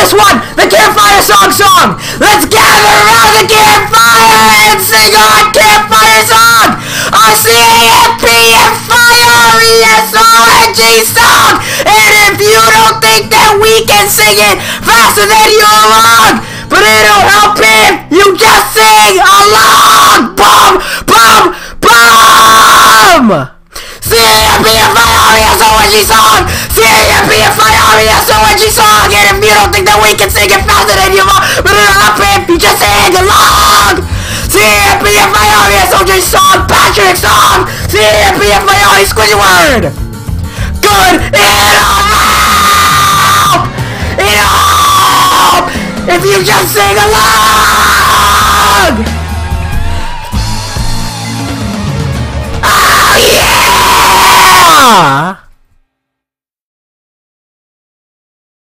this one, the campfire song. Let's gather around the campfire and sing our campfire song. Our CAMPFIRESONG song. And if you don't think that we can sing it faster than you're wrong, but it'll help if you just sing along. Boom, boom, boom. CAMPFIRESONG song. CAMPFIRESONG song. And if you don't think that we can sing it faster than you want, but it'll help if you just sing along. CAMPFIRESONG song. Patrick song. CAMPFIRE Squidward. Good. It'll help. It'll help if you just sing along. Oh yeah!